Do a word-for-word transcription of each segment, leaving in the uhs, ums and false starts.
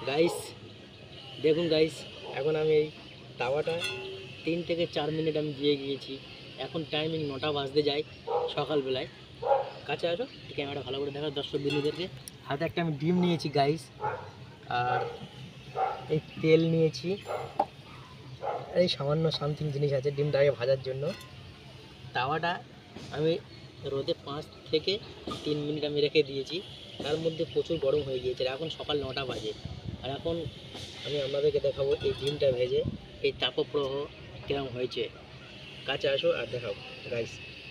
Guys দেখুন guys, এখন আমি এই তাওয়াটা তিন থেকে চার মিনিট আমি দিয়ে গিয়েছি। এখন টাইমিং নটা বাজতে যায় সকালবেলায়। কাছে আসো, ক্যামেরাটা ভালো করে দেখা দর্শক বিন্দুদেরকে। হাতে একটা আমি ডিম নিয়েছি গাইস, আর এই তেল নিয়েছি, এই সামান্য সামথিং জিনিস আছে ডিমটাকে ভাজার জন্য। তাওয়াটা আমি রোদে পাঁচ থেকে তিন মিনিট আমি রেখে দিয়েছি, তার মধ্যে প্রচুর গরম হয়ে গিয়েছে। এখন সকাল নটা বাজে, আর এখন আমি আপনাদেরকে দেখাবো এই ডিমটা ভেজে এই তাপপ্রবাহ কিরকম হয়েছে। কাছে আসো আর দেখাও গাইস।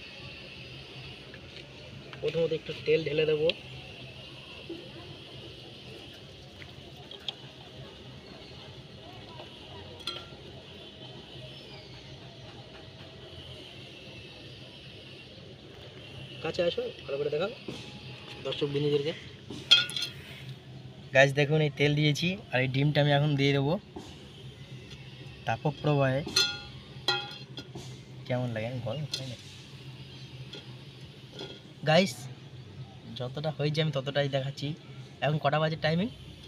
প্রথমত একটু তেল ঢেলে দেবো, কাছে আসো ভালো করে দেখাও দর্শক বিন্দুদেরকে। গাছ দেখুন এই তেল দিয়েছি, আর এই ডিমটা আমি এখন দিয়ে দেবো তাপপ্রবাহে। কেমন লাগে গরম গাইস, যতটা হয়েছে আমি ততটাই দেখাচ্ছি। এখন কটা বাজে টাইমিং?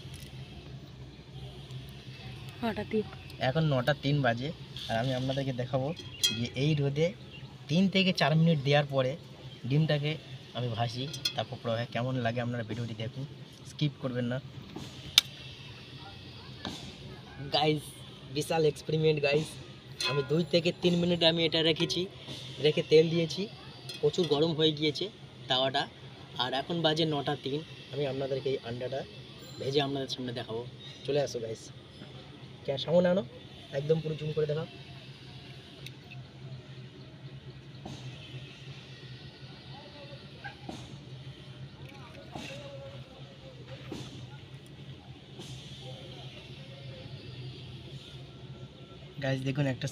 এখন নটা তিন বাজে, আর আমি আপনাদেরকে দেখাবো যে এই রোদে তিন থেকে চার মিনিট দেওয়ার পরে ডিমটাকে আমি ভাসি তাপপ্রবাহে। কেমন লাগে আপনারা ভিডিওটি দেখুন, স্কিপ করবেন না গাইস। বিশাল এক্সপেরিমেন্ট গাইস। আমি দুই থেকে তিন মিনিট আমি এটা রেখেছি, রেখে তেল দিয়েছি, প্রচুর গরম হয়ে গিয়েছে তাওয়াটা। আর এখন বাজে নটা তিন, আমি আপনাদেরকে এই আন্ডাটা ভেজে আপনাদের সামনে দেখাবো। চলে আসো গাইস, কে সামনে আনো, একদম পুরো জুম করে দেখাও। গাইস দেখুন একটা